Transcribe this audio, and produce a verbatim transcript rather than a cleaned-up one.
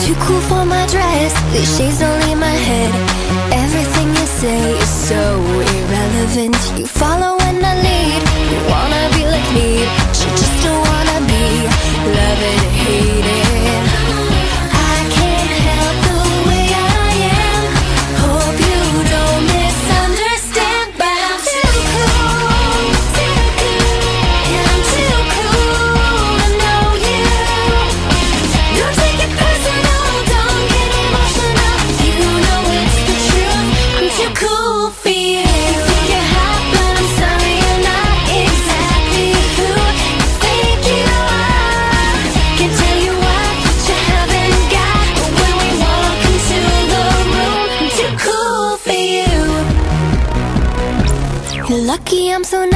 Too cool for my dress, these shades don't leave my head. Everything you say is so irrelevant. You follow when I lead, you wanna be like me, but you just don't wanna be loving and hating. I can't help the way I am. Hope you don't misunderstand, but I'm too cool, too cool. Yeah, I'm too cool to know you. Don't take it personal, don't get emotional. You know it's the truth, I'm too cool for you. You think you're hot, but I'm sorry you're not exactly who you think you are. Can't tell you what you haven't got, but when we walk into the room, I'm too cool for you. You're lucky I'm so nice.